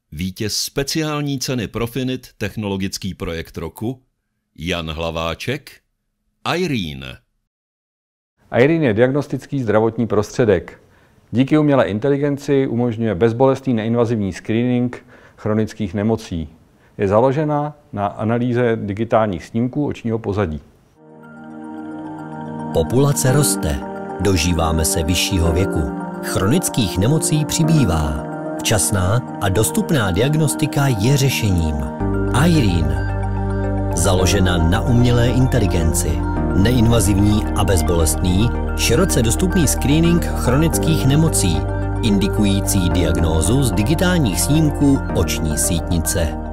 vítěz speciální ceny Profinit technologický projekt roku, Jan Hlaváček, Irene. Irene je diagnostický zdravotní prostředek. Díky umělé inteligenci umožňuje bezbolestný neinvazivní screening chronických nemocí. Je založena na analýze digitálních snímků očního pozadí. Populace roste, dožíváme se vyššího věku, chronických nemocí přibývá. Včasná a dostupná diagnostika je řešením. Irene. Založena na umělé inteligenci. Neinvazivní a bezbolestný, široce dostupný screening chronických nemocí, indikující diagnózu z digitálních snímků oční sítnice.